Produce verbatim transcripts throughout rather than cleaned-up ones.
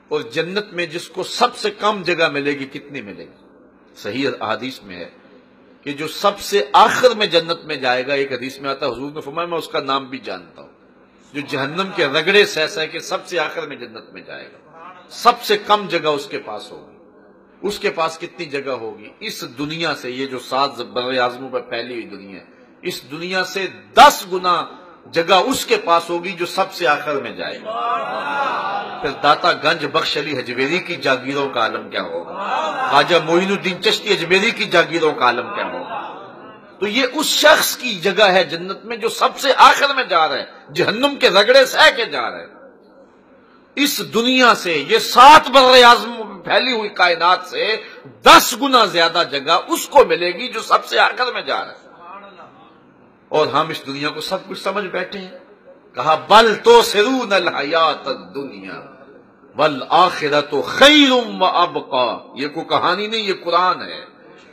اور جنت میں جس کو سب سے کم جگہ ملے گی کتنی ملے گی؟ صحیح احادیث میں ہے کہ جو سب سے آخر میں جنت میں جائے گا، ایک حدیث میں آتا ہے حضور نے فرمایا میں اس کا نام بھی جانتا ہوں، جو جہنم کے رگڑے سہ سہ کے سب سے آخر میں جنت میں جائے گا، سب سے کم جگہ اس کے پاس ہوگی۔ اس کے پاس کتنی جگہ ہوگی؟ اس دنیا سے، یہ جو سات بر اعظموں پر پھیلی ہوئی دنیا ہے، اس دنیا سے دس گنا جگہ اس کے پاس ہوگی جو سب سے آخر میں جائے گا۔ پھر داتا گنج بخش علی حجویری کی جاگیروں کا عالم کیا ہوگا؟ خواجہ معین الدین چشتی اجمیری کی جاگیروں کا عالم کیا ہوگا؟ تو یہ اس شخص کی جگہ ہے جنت میں جو سب سے آخر میں جا رہا ہے، جہنم کے رگڑے سہ کے جا رہا ہے۔ اس دنیا سے، یہ سات بر اعظموں میں پھیلی ہوئی کائنات سے دس گنا زیادہ جگہ اس کو ملے گی جو سب سے آخر میں جا رہا ہے۔ اور ہم اس دنیا کو سب کچھ سمجھ بیٹھے ہیں۔ کہا بل تؤثرون الحیات الدنیا والآخرۃ خیر وابقی، یہ کوئی کہانی نہیں، یہ قرآن ہے۔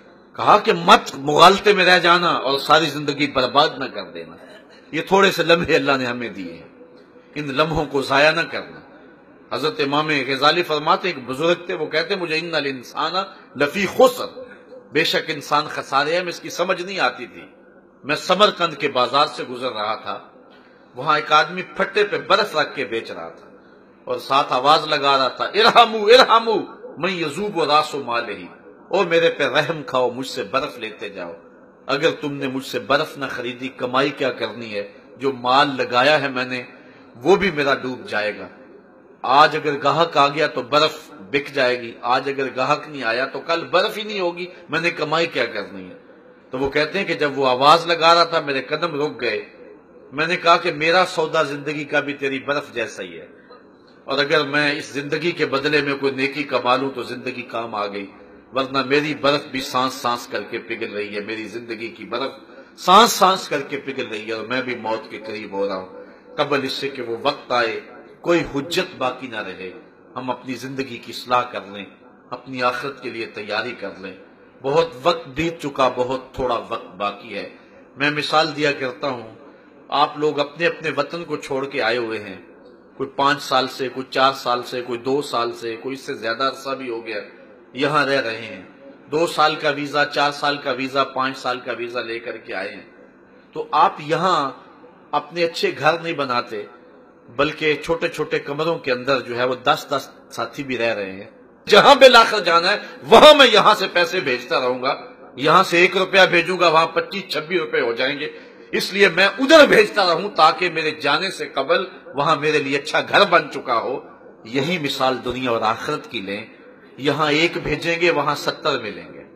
کہا کہ مت مغالطے میں رہ جانا اور ساری زندگی برباد نہ کر دینا، یہ تھوڑے سے لمحے اللہ نے ہمیں دیے ہیں، ان لمحوں کو ضائع نہ کرنا۔ حضرت امام غزالی فرماتے ایک بزرگ تھے، وہ کہتے مجھے ان الانسان لفی خسر، بے شک انسان خسارے ہے، میں اس کی سمجھ نہیں آتی تھی۔ میں سمرقند کے بازار سے گزر رہا تھا، وہاں ایک آدمی پھٹے پہ برف رکھ کے بیچ رہا تھا اور ساتھ آواز لگا رہا تھا ارحمو ارحمو من یذوب راس مالہ، او میرے پہ رحم کھاؤ، مجھ سے برف لیتے جاؤ، اگر تم نے مجھ سے برف نہ خریدی کمائی کیا کرنی ہے؟ جو مال لگایا ہے میں نے وہ بھی میرا ڈوب جائے گا۔ آج اگر گاہک آ گیا تو برف بک جائے گی، آج اگر گاہک نہیں آیا تو کل برف ہی نہیں ہوگی، میں نے کمائی کیا کرنی ہے؟ تو وہ کہتے ہیں کہ جب وہ آواز لگا رہا تھا میرے قدم رک گئے، میں نے کہا کہ میرا سودا زندگی کا بھی تیری برف جیسا ہی ہے، اور اگر میں اس زندگی کے بدلے میں کوئی نیکی کما لوں تو زندگی کام آ گئی، ورنہ میری برف بھی سانس سانس کر کے پگھل رہی ہے، میری زندگی کی برف سانس سانس کر کے پگھل رہی ہے، اور میں بھی موت کے قریب ہو رہا ہوں۔ قبل اس سے کہ وہ وقت آئے کوئی حجت باقی نہ رہے، ہم اپنی زندگی کی اصلاح کر لیں، اپنی آخرت کے لیے تیاری کر لیں۔ بہت وقت بیت چکا، بہت تھوڑا وقت باقی ہے۔ میں مثال دیا کرتا ہوں، آپ لوگ اپنے اپنے وطن کو چھوڑ کے آئے ہوئے ہیں، کوئی پانچ سال سے، کوئی چار سال سے، کوئی دو سال سے، کوئی اس سے زیادہ عرصہ بھی ہو گیا یہاں رہ رہے ہیں، دو سال کا ویزا، چار سال کا ویزا، پانچ سال کا ویزا لے کر کے آئے ہیں۔ تو آپ یہاں اپنے اچھے گھر نہیں بناتے، بلکہ چھوٹے چھوٹے کمروں کے اندر جو ہے وہ دس دس ساتھی بھی رہ رہے ہیں۔ جہاں بالآخر جانا ہے وہاں میں یہاں سے پیسے بھیجتا رہوں گا، یہاں سے ایک روپیہ بھیجوں گا وہاں پچیس چھبیس روپے ہو جائیں گے، اس لیے میں ادھر بھیجتا رہوں تاکہ میرے جانے سے قبل وہاں میرے لیے اچھا گھر بن چکا ہو۔ یہی مثال دنیا اور آخرت کی لیں، یہاں ایک بھیجیں گے وہاں ستر ملیں گے،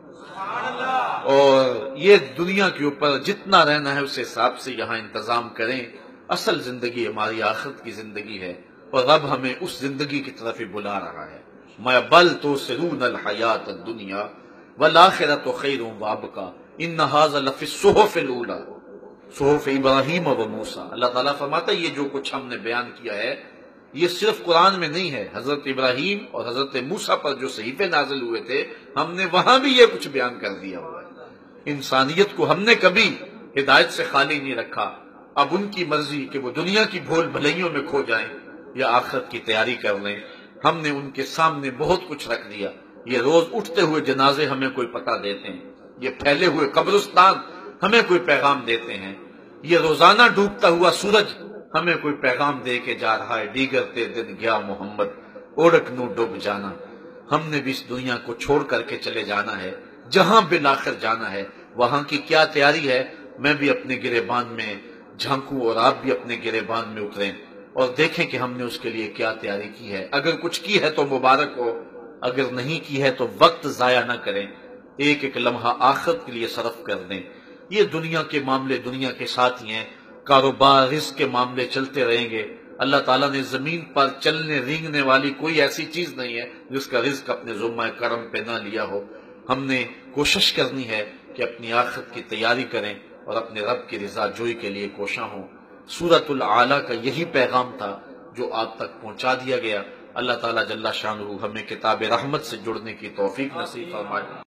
اور یہ دنیا کے اوپر جتنا رہنا ہے اس حساب سے یہاں انتظام کریں۔ اصل زندگی ہماری آخرت کی زندگی ہے، اور رب ہمیں اس زندگی کی طرف ہی بلا رہا ہے۔ میں بل تؤثرون الحیات الدنیا والآخرۃ خیر وابقی ان ھذا لفی الصحف الاولی صحف ابراہیم و موسیٰ۔ اللہ تعالیٰ فرماتا ہے یہ جو کچھ ہم نے بیان کیا ہے یہ صرف قرآن میں نہیں ہے، حضرت ابراہیم اور حضرت موسیٰ پر جو صحیفے نازل ہوئے تھے ہم نے وہاں بھی یہ کچھ بیان کر دیا ہوا ہے۔ انسانیت کو ہم نے کبھی ہدایت سے خالی نہیں رکھا، اب ان کی مرضی کہ وہ دنیا کی بھول بھلائیوں میں کھو جائیں یا آخرت کی تیاری کر لیں۔ ہم نے ان کے سامنے بہت کچھ رکھ دیا، یہ روز اٹھتے ہوئے جنازے ہمیں کوئی پتہ دیتے ہیں، یہ پھیلے ہوئے قبرستان ہمیں کوئی پیغام دیتے ہیں، یہ روزانہ ڈوبتا ہوا سورج ہمیں کوئی پیغام دے کے جا رہا ہے، دیگر تے دن گیا محمد اوڑک نو ڈوب جانا۔ ہم نے بھی اس دنیا کو چھوڑ کر کے چلے جانا ہے، جہاں بالآخر جانا ہے وہاں کی کیا تیاری ہے میں بھی اپنے گریبان میں جھانکوں اور آپ بھی اپنے گریبان میں اتریں اور دیکھیں کہ ہم نے اس کے لیے کیا تیاری کی ہے۔ اگر کچھ کی ہے تو مبارک ہو، اگر نہیں کی ہے تو وقت ضائع نہ کریں، ایک ایک لمحہ آخرت کے لیے صرف کر دیں۔ یہ دنیا کے معاملے دنیا کے ساتھ ہی ہیں، کاروبار رزق کے معاملے چلتے رہیں گے۔ اللہ تعالیٰ نے زمین پر چلنے رینگنے والی کوئی ایسی چیز نہیں ہے جس کا رزق اپنے ذمہ کرم پہ نہ لیا ہو۔ ہم نے کوشش کرنی ہے کہ اپنی آخرت کی تیاری کریں اور اپنے رب کی رضا جوئی کے لیے کوشاں ہوں۔ سورۃ الاعلیٰ کا یہی پیغام تھا جو آپ تک پہنچا دیا گیا۔ اللہ تعالیٰ جل شانہ ہمیں کتاب رحمت سے جڑنے کی توفیق نصیب فرمائے۔